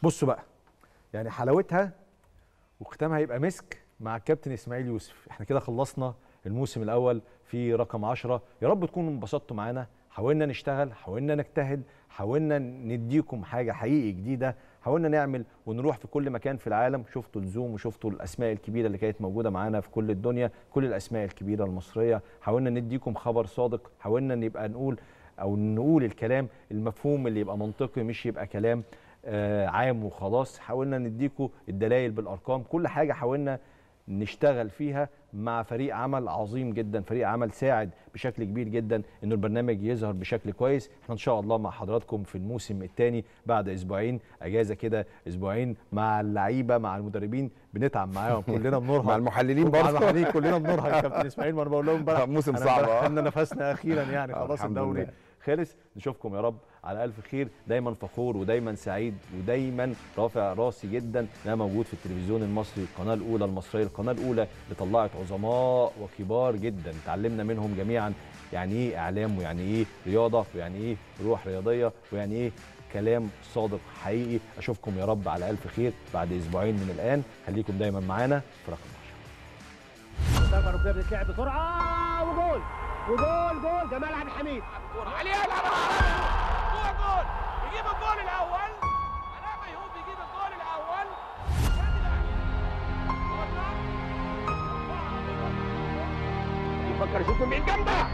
بصوا بقى، يعني حلاوتها وختامها هيبقى مسك مع الكابتن اسماعيل يوسف. احنا كده خلصنا الموسم الاول في رقم 10. يا رب تكونوا انبسطتوا معانا. حاولنا نشتغل، حاولنا نجتهد، حاولنا نديكم حاجه حقيقي جديده، حاولنا نعمل ونروح في كل مكان في العالم. شفتوا الزوم وشفتوا الاسماء الكبيره اللي كانت موجوده معانا في كل الدنيا، كل الاسماء الكبيره المصريه. حاولنا نديكم خبر صادق، حاولنا نبقى نقول الكلام المفهوم اللي يبقى منطقي، مش يبقى كلام عام وخلاص. حاولنا نديكم الدلائل بالارقام، كل حاجه حاولنا نشتغل فيها مع فريق عمل عظيم جدا، فريق عمل ساعد بشكل كبير جدا انه البرنامج يظهر بشكل كويس. احنا ان شاء الله مع حضراتكم في الموسم الثاني بعد اسبوعين اجازه كده، اسبوعين مع اللعيبه مع المدربين بنتعب معاهم كلنا بنرهق، مع المحللين برضه، مع المحللين كلنا بنرهق يا كابتن اسماعيل. ما انا بقول لهم بقى موسم صعب، خدنا نفسنا اخيرا يعني خلاص الدوري خلص. نشوفكم يا رب على الف خير. دايما فخور ودايما سعيد ودايما رافع راسي جدا ان انا موجود في التلفزيون المصري، القناه الاولى المصريه، القناه الاولى اللي طلعت عظماء وكبار جدا تعلمنا منهم جميعا يعني ايه اعلام، ويعني ايه رياضه، ويعني ايه روح رياضيه، ويعني ايه كلام صادق حقيقي. اشوفكم يا رب على الف خير بعد اسبوعين من الان. خليكم دايما معانا في رقم 10. ضربه ركبيه بتتلعب بسرعه وجول جول جمال عبد الحميد عليه يلعب جول يجيب الجول الاول. علاء ميهوب يجيب الجول الاول. يفكر يشوف من جنبه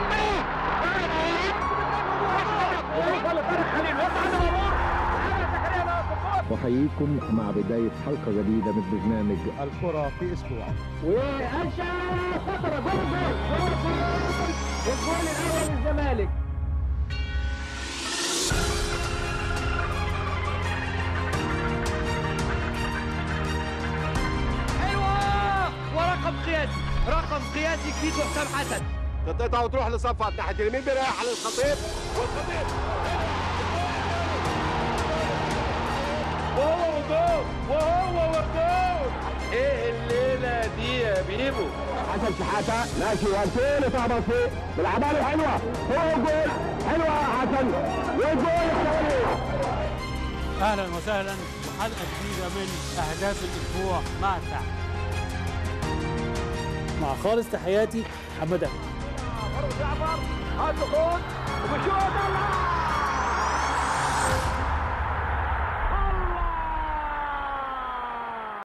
أحييكم مع بداية حلقة جديدة من برنامج الكرة في أسبوع. وأنشا خطرة جول الجول الأول للزمالك. حلوه ورقم قياسي، رقم قياسي جديد وحسام حسن. تقطع وتروح لصفها ناحية اليمين بيريح على الخطيب والخطيب وهو جول. ايه الليله دي يا بيبو؟ حسن شحاتة ماشي وانتين وتعبط فيه بالعبالة حلوة هو جول حلوة يا حسن والجول الثاني. اهلا وسهلا وحلقه جديده من اهداف الاسبوع مع التعب. مع خالص تحياتي محمد أهل. جعفر هات جول وشوط الله